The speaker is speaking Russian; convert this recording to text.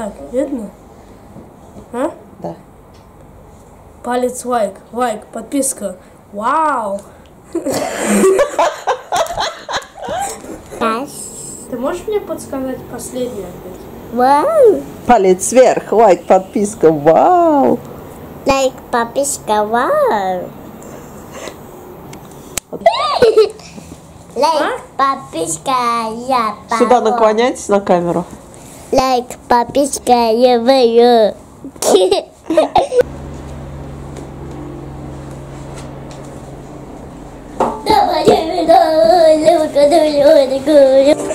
так, видно? А? Да. Палец лайк, лайк, подписка. Вау! Ты можешь мне подсказать последнее опять? Вау! Палец вверх, лайк, подписка, вау! Лайк, подписка, вау! Лайк, подписка, я пародия. Сюда наклоняйтесь на камеру. Лайк, подписка, я вою. Давай,